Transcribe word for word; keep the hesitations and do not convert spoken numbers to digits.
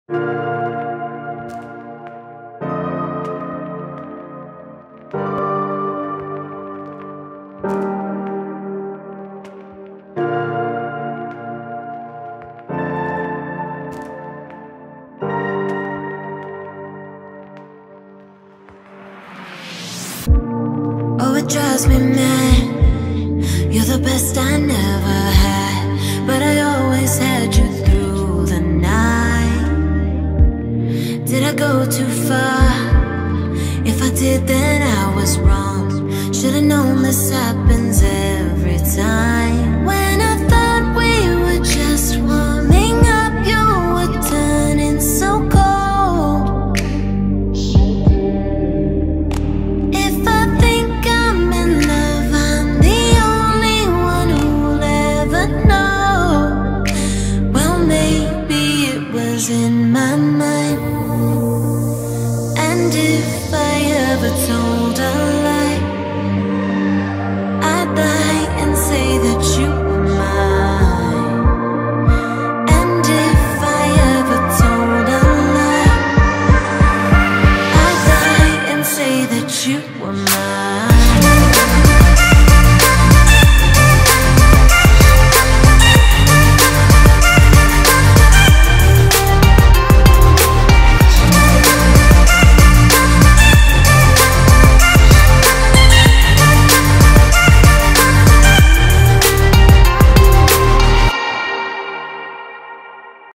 Oh, it drives me mad. You're the best I never had, but I always had you through the night. Did I go too far? If I did, then I was wrong. Should've known this happens every time. When I thought we were just warming up, you were turning so cold. If I think I'm in love, I'm the only one who'll ever know. Well, maybe it was in my mind.